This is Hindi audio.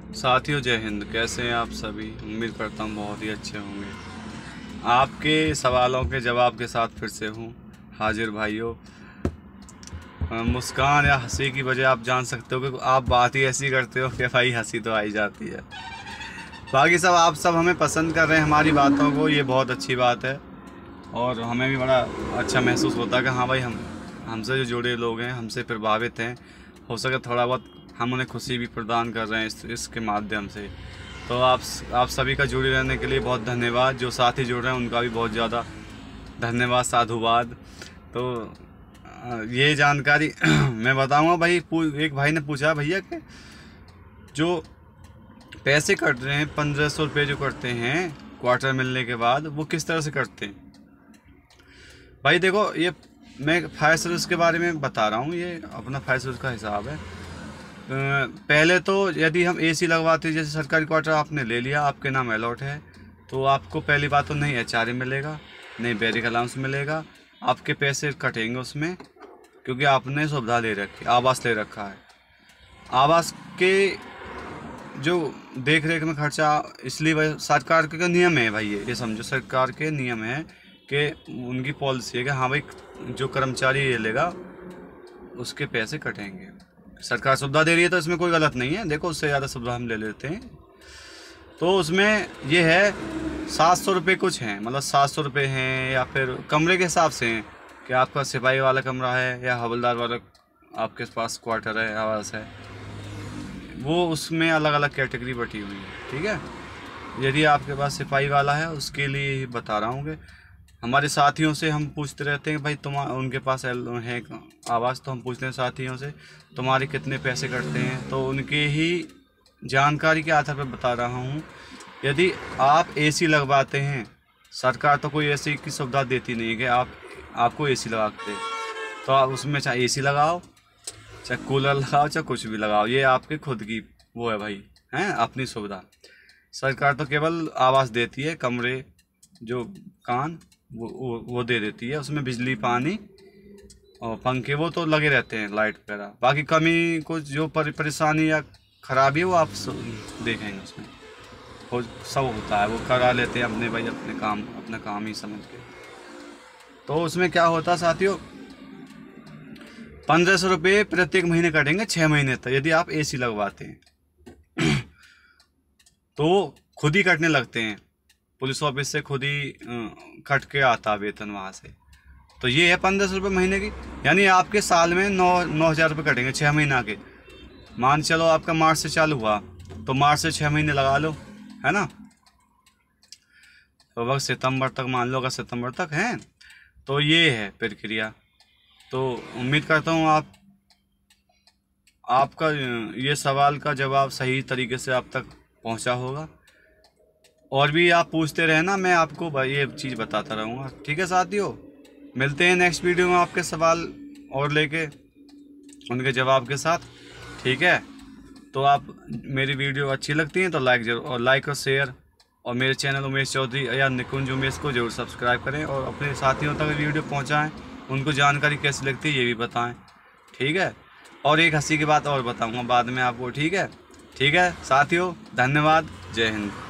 साथियों जय हिंद। कैसे हैं आप सभी? उम्मीद करता हूँ बहुत ही अच्छे होंगे। आपके सवालों के जवाब के साथ फिर से हूँ हाजिर भाइयों। मुस्कान या हंसी की वजह आप जान सकते हो कि आप बात ही ऐसी करते हो कि भाई हंसी तो आ ही जाती है। बाकी सब आप सब हमें पसंद कर रहे हैं हमारी बातों को, ये बहुत अच्छी बात है और हमें भी बड़ा अच्छा महसूस होता है कि हाँ भाई हमसे जो जुड़े लोग हैं, हमसे प्रभावित हैं, हो सके थोड़ा बहुत हम उन्हें खुशी भी प्रदान कर रहे हैं इसके माध्यम से। तो आप सभी का जुड़े रहने के लिए बहुत धन्यवाद। जो साथी जुड़ रहे हैं उनका भी बहुत ज़्यादा धन्यवाद, साधुवाद। तो ये जानकारी मैं बताऊंगा भाई। एक भाई ने पूछा भैया कि जो पैसे कट रहे हैं 1500 रुपये जो करते हैं क्वार्टर मिलने के बाद, वो किस तरह से करते हैं भाई? देखो, ये मैं फायर सर्विस के बारे में बता रहा हूँ, ये अपना फायर सर्विस का हिसाब है। पहले तो यदि हम एसी लगवाते, जैसे सरकारी क्वार्टर आपने ले लिया, आपके नाम अलॉट है, तो आपको पहली बात तो नहीं HRA मिलेगा, नहीं बैरिक अलाउंस मिलेगा, आपके पैसे कटेंगे उसमें, क्योंकि आपने सुविधा ले रखी, आवास ले रखा है। आवास के जो देख रेख में खर्चा, इसलिए सरकार के नियम है भाई, ये समझो सरकार के नियम है कि उनकी पॉलिसी है कि हाँ भाई जो कर्मचारी ये लेगा उसके पैसे कटेंगे। सरकार सुविधा दे रही है तो इसमें कोई गलत नहीं है। देखो, उससे ज़्यादा सुविधा हम ले लेते हैं। तो उसमें ये है 700 रुपये कुछ हैं, मतलब 700 रुपये हैं, या फिर कमरे के हिसाब से हैं कि आपका सिपाही वाला कमरा है या हवलदार वाला आपके पास क्वार्टर है, आवास है, वो उसमें अलग अलग कैटेगरी बटी हुई है। ठीक है, यदि आपके पास सिपाही वाला है उसके लिए ही बता रहा हूँ कि हमारे साथियों से हम पूछते रहते हैं भाई उनके पास है आवास, तो हम पूछते हैं साथियों से तुम्हारे कितने पैसे कटते हैं, तो उनके ही जानकारी के आधार पर बता रहा हूँ। यदि आप एसी लगवाते हैं, सरकार तो कोई ऐसी की सुविधा देती नहीं है कि आपको एसी लगा के दे, तो आप उसमें चाहे एसी लगाओ, चाहे कूलर लगाओ, चाहे कुछ भी लगाओ, ये आपके खुद की वो है भाई, हैं अपनी सुविधा। सरकार तो केवल आवास देती है, कमरे जो कान वो दे देती है, उसमें बिजली पानी और पंखे वो तो लगे रहते हैं, लाइट वगैरह। बाकी कमी कुछ जो परेशानी या खराबी है वो आप देखेंगे, उसमें वो सब होता है, वो करा लेते हैं अपने भाई, अपना काम ही समझ के। तो उसमें क्या होता है साथियों, 1500 रुपये प्रत्येक महीने कटेंगे 6 महीने तक। यदि आप एसी लगवाते हैं तो खुद ही कटने लगते हैं, पुलिस ऑफिस से खुद ही कट के आता वेतन वहाँ से। तो ये है 1500 रुपये महीने की, यानी आपके साल में 9,000 रुपये कटेंगे 6 महीना के। मान चलो आपका मार्च से चालू हुआ तो मार्च से 6 महीने लगा लो, है ना, तो वक्त सितंबर तक मान लो, अगर सितंबर तक है तो ये है प्रक्रिया। तो उम्मीद करता हूँ आपका ये सवाल का जवाब सही तरीके से आप तक पहुँचा होगा। और भी आप पूछते रहे ना, मैं आपको भाई ये चीज़ बताता रहूँगा। ठीक है साथियों, मिलते हैं नेक्स्ट वीडियो में आपके सवाल और लेके उनके जवाब के साथ। ठीक है, तो आप मेरी वीडियो अच्छी लगती हैं तो लाइक और शेयर, और मेरे चैनल उमेश चौधरी या निकुंज उमेश को जरूर सब्सक्राइब करें, और अपने साथियों तक वीडियो पहुँचाएँ, उनको जानकारी कैसी लगती है ये भी बताएँ। ठीक है, और एक हंसी की बात और बताऊँगा बाद में आपको। ठीक है साथियों, धन्यवाद, जय हिंद।